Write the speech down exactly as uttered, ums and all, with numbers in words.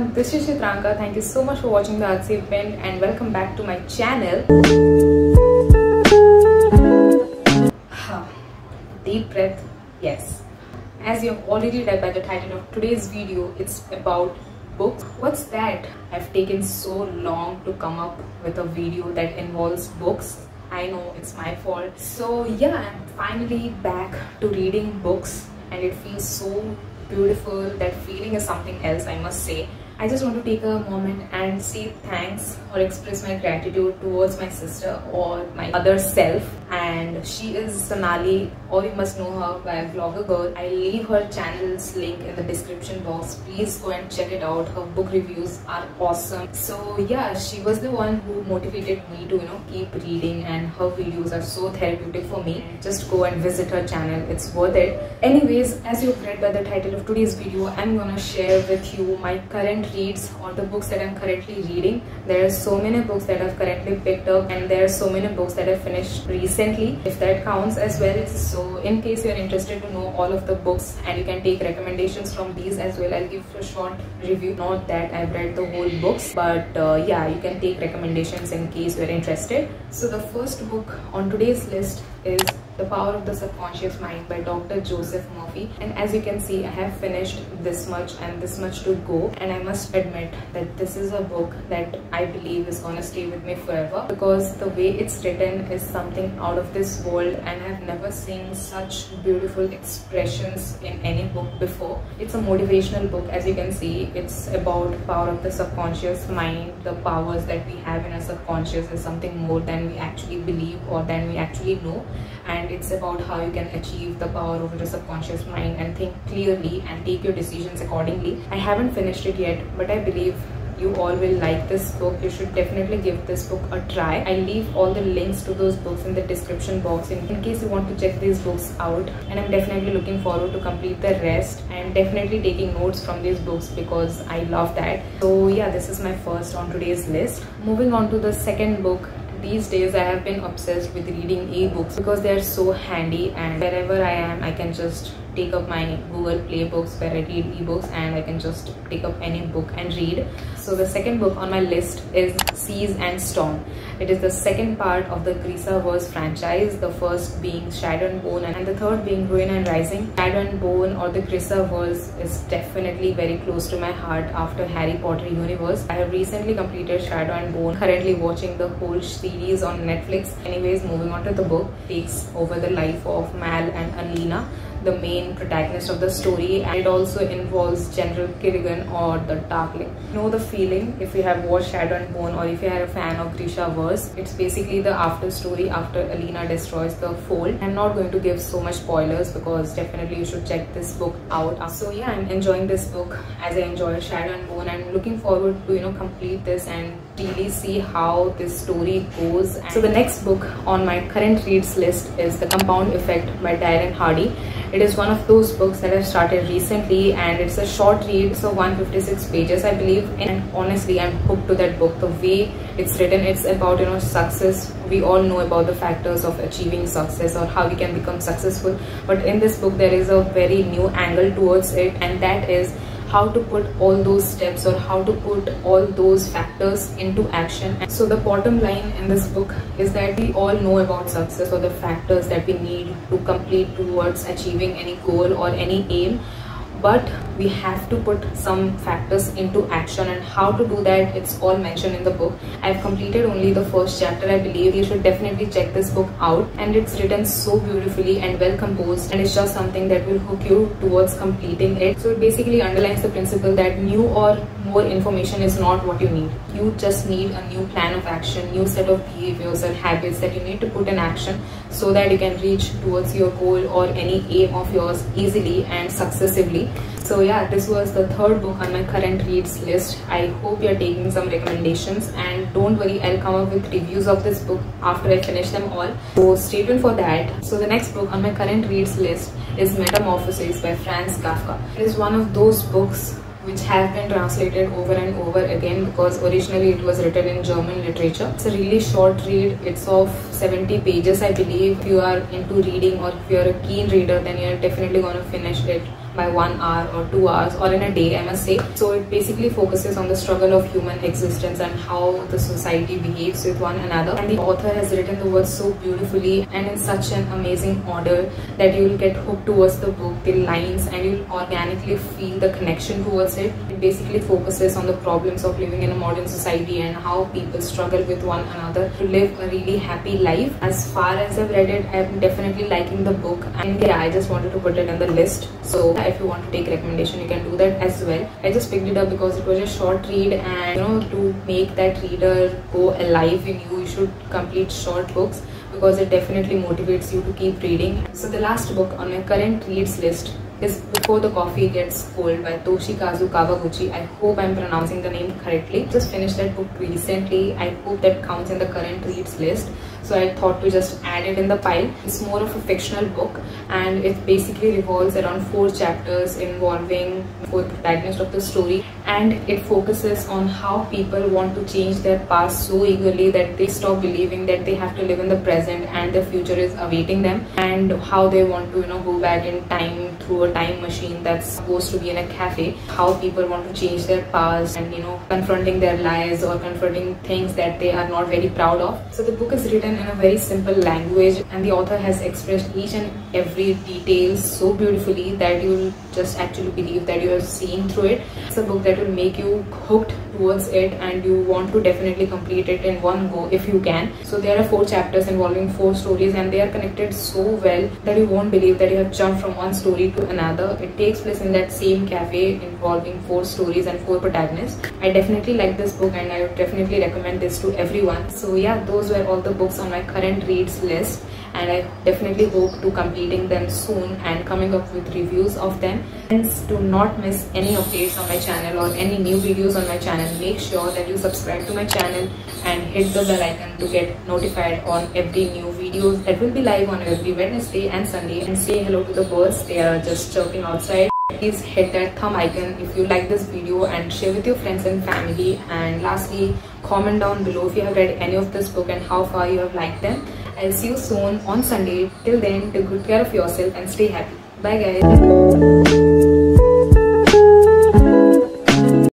everyone, this is Chitranka. Thank you so much for watching the Artsy event and welcome back to my channel. Deep breath, yes. As you have already read by the title of today's video, it's about books. What's that? I've taken so long to come up with a video that involves books. I know it's my fault. So yeah, I'm finally back to reading books and it feels so beautiful. That feeling is something else, I must say. I just want to take a moment and say thanks or express my gratitude towards my sister or my other self, and she is Sonali, or you must know her by Vlogger Girl. I'll leave her channel's link in the description box. Please go and check it out. Her book reviews are awesome. So yeah, she was the one who motivated me to you know keep reading, and her videos are so therapeutic for me. Just go and visit her channel, it's worth it. Anyways, as you've read by the title of today's video, I'm gonna share with you my current reads or the books that I'm currently reading. There are so many books that I've currently picked up, and there are so many books that I've finished recently, if that counts as well. So in case you're interested to know all of the books and you can take recommendations from these as well, I'll give a short review. Not that I've read the whole books, but uh, yeah, you can take recommendations in case you're interested. So the first book on today's list is The Power of the Subconscious Mind by Doctor Joseph Murphy, and as you can see, I have finished this much and this much to go, and I must admit that this is a book that I believe is gonna stay with me forever, because the way it's written is something out of this world, and I've never seen such beautiful expressions in any book before. It's a motivational book. As you can see, it's about power of the subconscious mind. The powers that we have in our subconscious is something more than we actually believe or than we actually know, and it's about how you can achieve the power over the subconscious mind and think clearly and take your decisions accordingly. I haven't finished it yet, but I believe you all will like this book. You should definitely give this book a try. I'll leave all the links to those books in the description box in, in case you want to check these books out, and I'm definitely looking forward to complete the rest. I'm definitely taking notes from these books because I love that. So yeah, this is my first on today's list. Moving on to the second book. These days I have been obsessed with reading e-books because they are so handy, and wherever I am I can just take up my Google Play Books where I read ebooks, and I can just pick up any book and read. So the second book on my list is Seas and Storm. It is the second part of the Grishaverse franchise, the first being Shadow and Bone and the third being Ruin and Rising. Shadow and Bone or the Grishaverse is definitely very close to my heart after Harry Potter universe. I have recently completed Shadow and Bone, currently watching the whole series on Netflix. Anyways, moving on to the book, takes over the life of Mal and Alina, the main protagonist of the story, and it also involves General Kerrigan or the Darkling. You know the feeling if you have watched Shadow and Bone, or if you are a fan of Grishaverse. It's basically the after story after Alina destroys the fold. I'm not going to give so much spoilers because definitely you should check this book out. So yeah, I'm enjoying this book as I enjoy Shadow and Bone. I'm looking forward to you know complete this and really see how this story goes. So the next book on my current reads list is The Compound Effect by Darren Hardy. It is one of those books that I've started recently, and it's a short read, so one hundred fifty-six pages I believe, and honestly I'm hooked to that book. The way it's written, it's about you know success. We all know about the factors of achieving success or how we can become successful, but in this book there is a very new angle towards it, and that is how to put all those steps or how to put all those factors into action. And so the bottom line in this book is that we all know about success or the factors that we need to complete towards achieving any goal or any aim, but we have to put some factors into action, and how to do that, it's all mentioned in the book. I've completed only the first chapter. I believe you should definitely check this book out, and it's written so beautifully and well composed, and it's just something that will hook you towards completing it. So it basically underlines the principle that new or more information is not what you need. You just need a new plan of action, new set of behaviors and habits that you need to put in action so that you can reach towards your goal or any aim of yours easily and successively. So yeah, this was the third book on my current reads list. I hope you're taking some recommendations, and don't worry, I'll come up with reviews of this book after I finish them all. So stay tuned for that. So the next book on my current reads list is Metamorphosis by Franz Kafka. It is one of those books which have been translated over and over again because originally it was written in German literature. It's a really short read. It's of seventy pages I believe. If you are into reading or if you are a keen reader, then you're definitely going to finish it by one hour or two hours or in a day, I must say. So it basically focuses on the struggle of human existence and how the society behaves with one another. And the author has written the words so beautifully and in such an amazing order that you will get hooked towards the book, the lines, and you'll organically feel the connection towards it. It basically focuses on the problems of living in a modern society and how people struggle with one another to live a really happy life. As far as I've read it, I'm definitely liking the book, and yeah, I just wanted to put it in the list. So if you want to take recommendation, you can do that as well. I just picked it up because it was a short read, and you know, to make that reader go alive in you, you should complete short books because it definitely motivates you to keep reading. So the last book on my current reads list is Before the Coffee Gets Cold by Toshikazu Kawaguchi. I hope I'm pronouncing the name correctly. Just finished that book recently. I hope that counts in the current reads list. So I thought to just add it in the pile. It's more of a fictional book, and it basically revolves around four chapters involving four protagonists of the story, and it focuses on how people want to change their past so eagerly that they stop believing that they have to live in the present and the future is awaiting them, and how they want to, you know, go back in time through a time machine that's supposed to be in a cafe. How people want to change their past and, you know, confronting their lies or confronting things that they are not very proud of. So the book is written in a very simple language, and the author has expressed each and every detail so beautifully that you will just actually believe that you are seeing through it. It's a book that will make you hooked towards it, and you want to definitely complete it in one go if you can. So there are four chapters involving four stories, and they are connected so well that you won't believe that you have jumped from one story to another. It takes place in that same cafe involving four stories and four protagonists. I definitely like this book, and I would definitely recommend this to everyone. So yeah, those were all the books on my current reads list, and I definitely hope to completing them soon and coming up with reviews of them. Friends, do not miss any updates on my channel or any new videos on my channel. Make sure that you subscribe to my channel and hit the bell icon to get notified on every new videos that will be live on every Wednesday and Sunday. And say hello to the birds, they are just chirping outside. Please hit that thumb icon if you like this video and share with your friends and family. And lastly, comment down below if you have read any of this book and how far you have liked them. I'll see you soon on Sunday. Till then, take good care of yourself and stay happy. Bye guys.